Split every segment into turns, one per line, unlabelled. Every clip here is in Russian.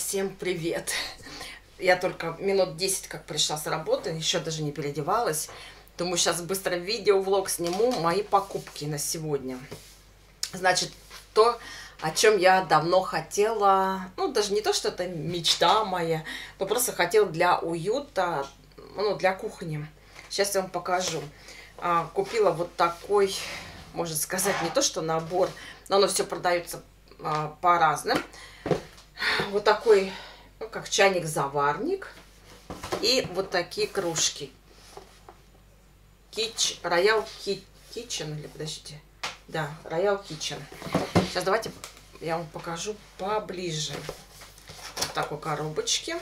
всем привет! Я только минут 10 как пришла с работы, еще даже не переодевалась. Думаю, сейчас быстро видео-влог сниму мои покупки на сегодня. Значит, то, о чем я давно хотела, ну, даже не то, что это мечта моя, но просто хотела для уюта, ну, для кухни. Сейчас я вам покажу. Купила вот такой, можно сказать, не то, что набор, но оно все продается по разным. Вот такой, ну, как чайник-заварник. И вот такие кружки. Роял Kitchen, или подождите. Да, Роял Kitchen. Сейчас давайте я вам покажу поближе. В такой коробочке.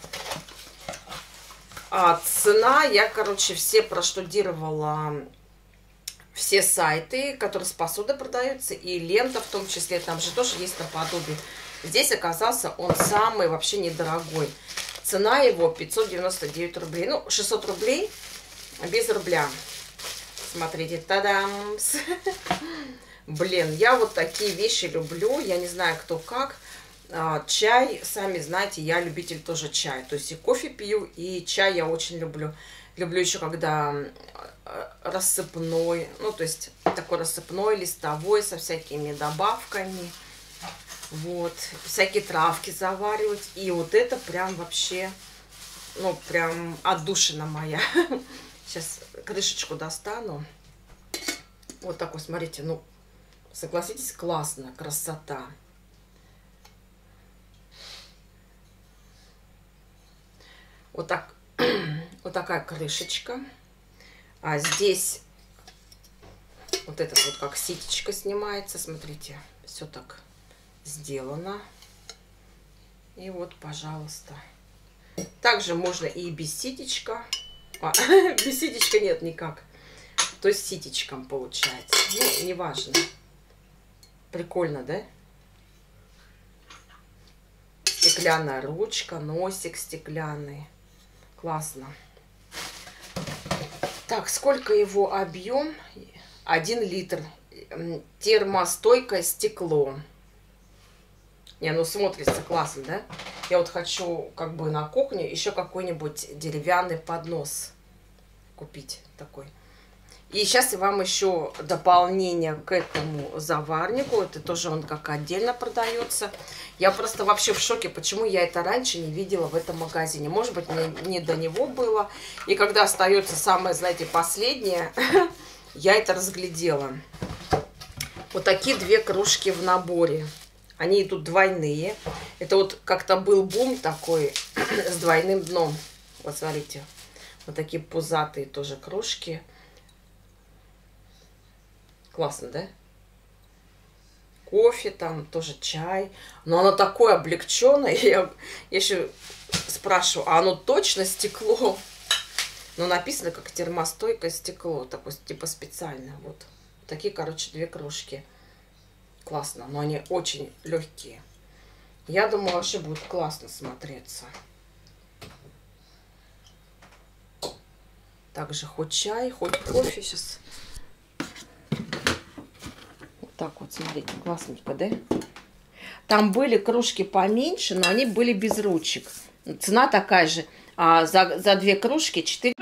Цена, я, короче, все проштудировала, все сайты, которые с посудой продаются, и лента в том числе, там же тоже есть наподобие. Здесь оказался он самый вообще недорогой. Цена его 599 рублей. Ну, 600 рублей без рубля. Смотрите, тадам! Блин, я вот такие вещи люблю. Я не знаю, кто как. Чай, сами знаете, я любитель тоже чая. То есть и кофе пью, и чай я очень люблю. Люблю еще, когда рассыпной. Ну, то есть такой рассыпной, листовой, со всякими добавками. Вот, всякие травки заваривать. И вот это прям вообще, ну, прям отдушина моя. Сейчас крышечку достану. Вот такой, смотрите, ну, согласитесь, классно, красота. Вот так, вот такая крышечка. А здесь вот этот вот как ситечко снимается, смотрите, все так сделано. И вот, пожалуйста. Также можно и без ситечка. Без ситечка нет никак. То есть ситечком получается. Ну, неважно. Прикольно, да? Стеклянная ручка, носик стеклянный. Классно. Так, сколько его объем? 1 литр. Термостойкое стекло. Не, ну смотрится классно, да? Я вот хочу как бы на кухню еще какой-нибудь деревянный поднос купить такой. И сейчас я вам еще дополнение к этому заварнику. Это тоже он как отдельно продается. Я просто вообще в шоке, почему я это раньше не видела в этом магазине. Может быть, мне не до него было. И когда остается самое, знаете, последнее, я это разглядела. Вот такие 2 кружки в наборе. Они идут двойные. Это вот как-то был бум такой с двойным дном. Вот смотрите. Вот такие пузатые тоже кружки. Классно, да? Кофе там, тоже чай. Но оно такое облегченное. Я еще спрашиваю, а оно точно стекло? Но написано как термостойкое стекло. Такое типа специально. Вот. Такие, короче, 2 кружки. Классно, но они очень легкие. Я думаю, вообще будет классно смотреться. Также хоть чай, хоть кофе сейчас. Вот так вот, смотрите, классненько, да? Там были кружки поменьше, но они были без ручек. Цена такая же. За 2 кружки 4.